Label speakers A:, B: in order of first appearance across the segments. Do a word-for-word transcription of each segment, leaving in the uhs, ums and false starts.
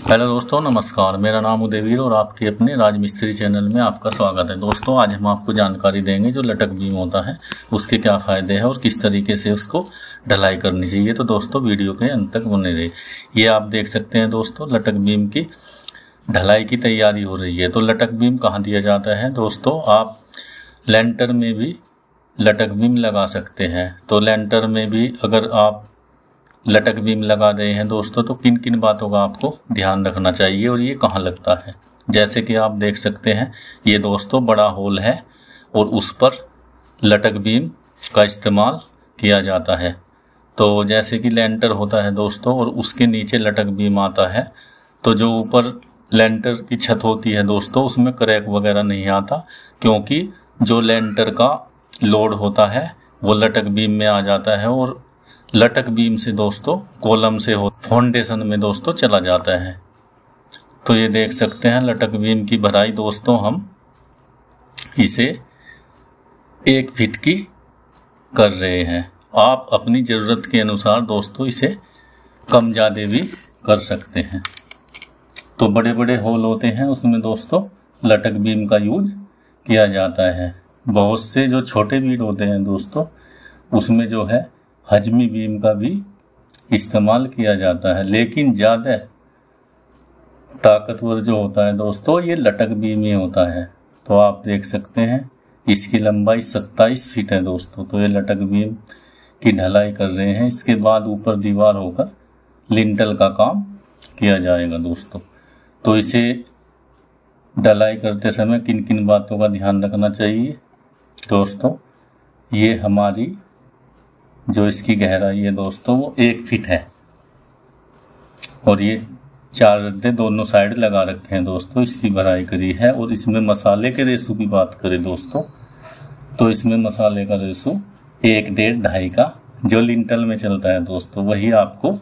A: Hello दोस्तों, नमस्कार। मेरा नाम उदयवीर और आपके अपने राज मिस्त्री चैनल में आपका स्वागत है। दोस्तों, आज हम आपको जानकारी देंगे जो लटक बीम होता है उसके क्या फ़ायदे हैं और किस तरीके से उसको ढलाई करनी चाहिए। तो दोस्तों, वीडियो के अंत तक बने रहिए। ये आप देख सकते हैं दोस्तों, लटक बीम की ढलाई की तैयारी हो रही है। तो लटक बीम कहाँ दिया जाता है दोस्तों, आप लेंटर में भी लटक बीम लगा सकते हैं। तो लेंटर में भी अगर आप लटक बीम लगा रहे हैं दोस्तों, तो किन किन बातों का आपको ध्यान रखना चाहिए और ये कहाँ लगता है। जैसे कि आप देख सकते हैं, ये दोस्तों बड़ा होल है और उस पर लटक बीम का इस्तेमाल किया जाता है। तो जैसे कि लेंटर होता है दोस्तों और उसके नीचे लटक बीम आता है, तो जो ऊपर लेंटर की छत होती है दोस्तों, उसमें क्रैक वगैरह नहीं आता, क्योंकि जो लेंटर का लोड होता है वो लटक बीम में आ जाता है और लटक बीम से दोस्तों कॉलम से हो फाउंडेशन में दोस्तों चला जाता है। तो ये देख सकते हैं लटक बीम की भराई दोस्तों, हम इसे एक फीट की कर रहे हैं। आप अपनी ज़रूरत के अनुसार दोस्तों इसे कम ज़्यादा भी कर सकते हैं। तो बड़े बड़े होल होते हैं उसमें दोस्तों लटक बीम का यूज किया जाता है। बहुत से जो छोटे बीट होते हैं दोस्तों, उसमें जो है हजमी बीम का भी इस्तेमाल किया जाता है, लेकिन ज़्यादा ताकतवर जो होता है दोस्तों ये लटक बीम ही होता है। तो आप देख सकते हैं इसकी लंबाई सत्ताईस फीट है दोस्तों। तो ये लटक बीम की ढलाई कर रहे हैं। इसके बाद ऊपर दीवार होकर लिंटल का काम किया जाएगा दोस्तों। तो इसे ढलाई करते समय किन किन बातों का ध्यान रखना चाहिए दोस्तों, ये हमारी जो इसकी गहराई है दोस्तों वो एक फीट है और ये चार रद्दे दोनों साइड लगा रखे हैं दोस्तों। इसकी भराई करी है। और इसमें मसाले के रेशो की बात करें दोस्तों, तो इसमें मसाले का रेशो एक डेढ़ ढाई का जो लिंटल में चलता है दोस्तों, वही आपको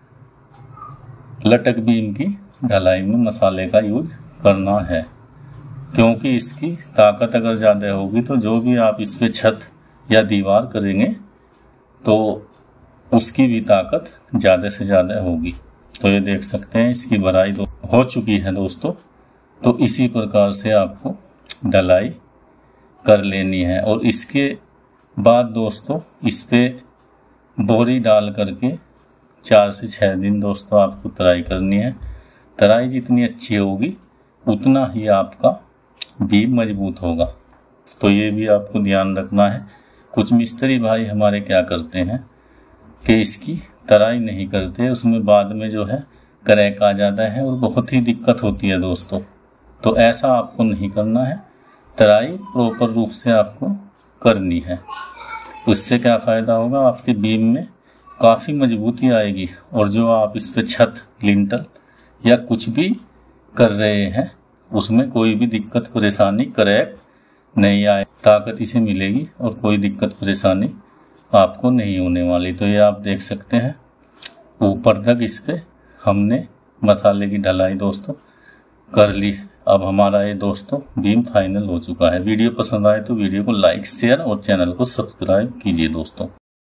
A: लटक बीम की ढलाई में मसाले का यूज करना है। क्योंकि इसकी ताकत अगर ज़्यादा होगी तो जो भी आप इस पर छत या दीवार करेंगे तो उसकी भी ताकत ज़्यादा से ज़्यादा होगी। तो ये देख सकते हैं इसकी भराई तो हो चुकी है दोस्तों। तो इसी प्रकार से आपको ढलाई कर लेनी है। और इसके बाद दोस्तों इस पे बोरी डाल करके चार से छः दिन दोस्तों आपको तराई करनी है। तराई जितनी अच्छी होगी उतना ही आपका बीम मजबूत होगा। तो ये भी आपको ध्यान रखना है। कुछ मिस्त्री भाई हमारे क्या करते हैं कि इसकी तराई नहीं करते, उसमें बाद में जो है क्रैक आ जाता है और बहुत ही दिक्कत होती है दोस्तों। तो ऐसा आपको नहीं करना है, तराई प्रॉपर रूप से आपको करनी है। उससे क्या फ़ायदा होगा, आपके बीम में काफ़ी मजबूती आएगी और जो आप इस पर छत लिंटल या कुछ भी कर रहे हैं उसमें कोई भी दिक्कत परेशानी क्रैक नहीं आए, ताकत इसे मिलेगी और कोई दिक्कत परेशानी आपको नहीं होने वाली। तो ये आप देख सकते हैं ऊपर तक इस पे हमने मसाले की ढलाई दोस्तों कर ली है। अब हमारा ये दोस्तों बीम फाइनल हो चुका है। वीडियो पसंद आए तो वीडियो को लाइक शेयर और चैनल को सब्सक्राइब कीजिए दोस्तों।